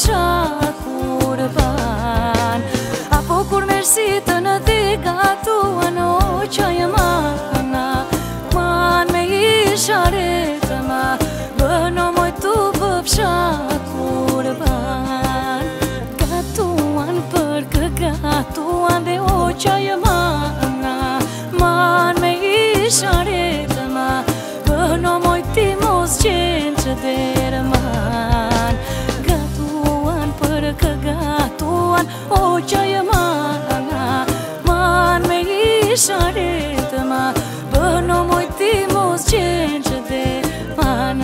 𝗓𝗓𝗓𝗓𝗓𝗓𝗓𝗓 Apo kur merr Siten dhe gatuan o 𝗘𝗥𝗩𝗢𝗢 Man me 𝗙𝗎𝗓𝗓𝗢𝗢 Bëno moj 𝗓𝗓𝗢𝗢𝗓𝗓 Gatuan për kë gatuan dhe o 𝗘𝗥𝗩𝗢𝗢 Man me 𝗙𝗎𝗓𝗓𝗢𝗢 Bëno moj ti mos qenë që derman Gatuan për kë gatuan o 𝗘𝗥𝗩𝗢𝗢 Man me 𝗙𝗎𝗓𝗓𝗢𝗢 Bëno moj ti mos qenë që derman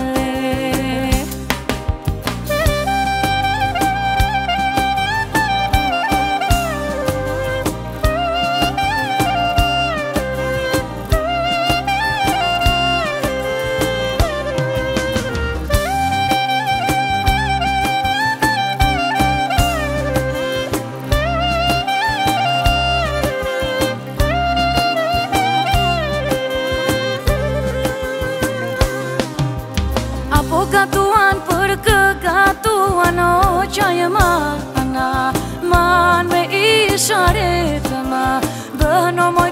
Gatuan për kë gatuan o 𝗘𝗥𝗩𝗢𝗢𝗢 Man me 𝗙𝗎𝗓𝗓𝗢𝗢 Bëno moj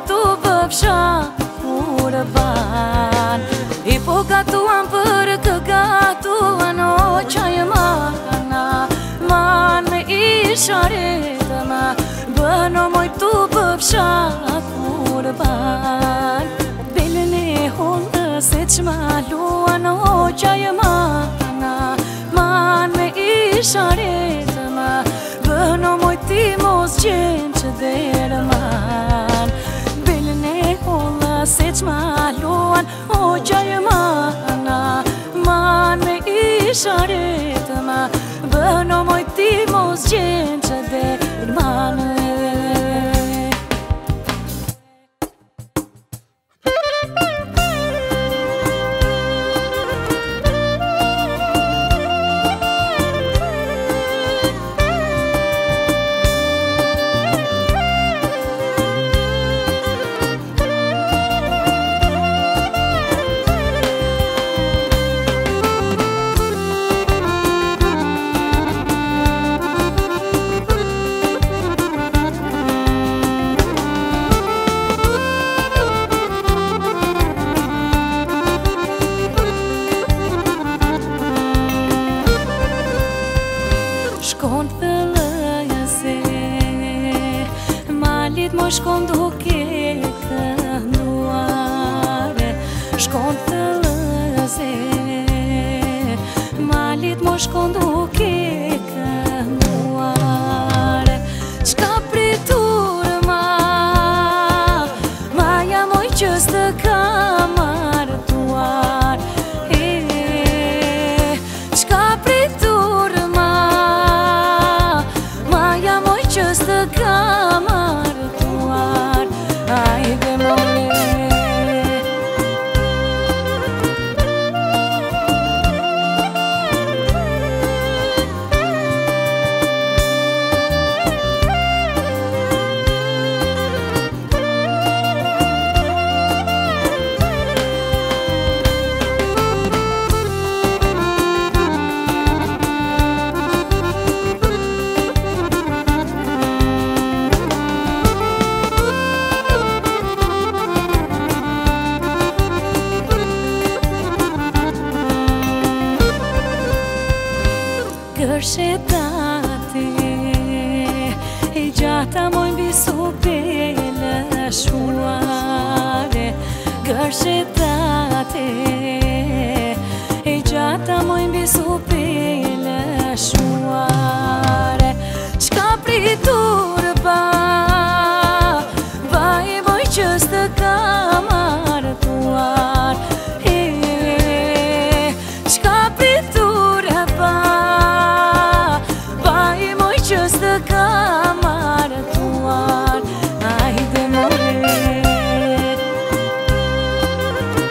𝗓𝗓𝗢𝗢𝗢𝗢𝗢𝗢𝗢𝗢𝗢𝗢𝗢𝗢𝗢𝗢𝗢𝗢𝗢𝗢𝗓𝗓 Ipo gatuan për kë gatuan o 𝗘𝗥𝗩𝗢𝗢 Man me 𝗙𝗎𝗓𝗓𝗢𝗢 Bëno moj 𝗓𝗓𝗢𝗢𝗢𝗢𝗢𝗢𝗢𝗢𝗢𝗢 Belën e hollë se çmaluan o 𝗘𝗥𝗩𝗢𝗢 Man me 𝗙𝗎𝗓𝗓𝗢𝗢 Bëno moj ti mos qenë që derman Belën e hollë se çmaluan o 𝗘𝗥𝗩𝗢𝗢 Man me 𝗙𝗎𝗓𝗓𝗢𝗢 Bëno moj ti mos qenë që derman Shkon Thelleza Malit mo shkon duke kënduare Shkon Thelleza Malit mo shkon duke kënduare Çka pritur Maja moj që s'të ka martuar Çka pritur Maja moj që s'të ka martuar Ajde mole 𝗙𝗥𝗩𝗢𝗙𝗙𝗏 Gjata moj mbi supele shuare 𝗙𝗩𝗢𝗙𝗏 Gjata moj mbi supele shuare Çka pritur Vaj moj që s'të ka martuar Çka pritur Vaj moj që s'të ka martuar Ajde more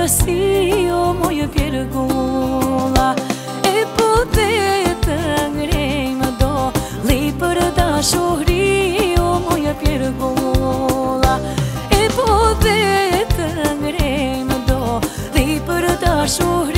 𝗘𝗥𝗩𝗢 𝗨𝗧𝗔 Pjergulla 𝗙𝗘𝗓𝗃𝗦𝗔 𝗙𝗟𝗜𝗢𝗡, 𝗙𝗙𝗓𝗃𝗦𝗔 𝗙𝗟𝗜𝗢𝗡, 𝗙𝗙𝗓𝗃𝗦𝗔 𝗙𝗟𝗜𝗢𝗡